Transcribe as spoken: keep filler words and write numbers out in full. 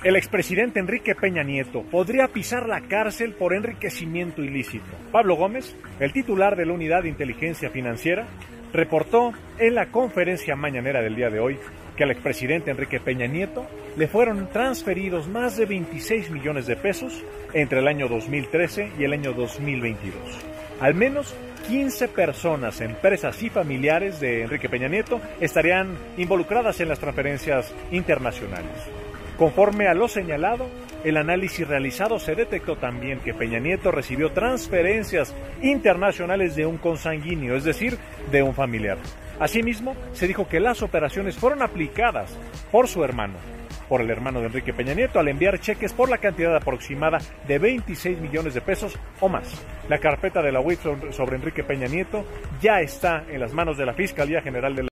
El expresidente Enrique Peña Nieto podría pisar la cárcel por enriquecimiento ilícito. Pablo Gómez, el titular de la Unidad de Inteligencia Financiera, reportó en la conferencia mañanera del día de hoy que al expresidente Enrique Peña Nieto le fueron transferidos más de veintiséis millones de pesos entre el año dos mil trece y el año dos mil veintidós. Al menos quince personas, empresas y familiares de Enrique Peña Nieto estarían involucradas en las transferencias internacionales. Conforme a lo señalado, el análisis realizado se detectó también que Peña Nieto recibió transferencias internacionales de un consanguíneo, es decir, de un familiar. Asimismo, se dijo que las operaciones fueron aplicadas por su hermano, por el hermano de Enrique Peña Nieto, al enviar cheques por la cantidad aproximada de veintiséis millones de pesos o más. La carpeta de la U I F sobre Enrique Peña Nieto ya está en las manos de la Fiscalía General de la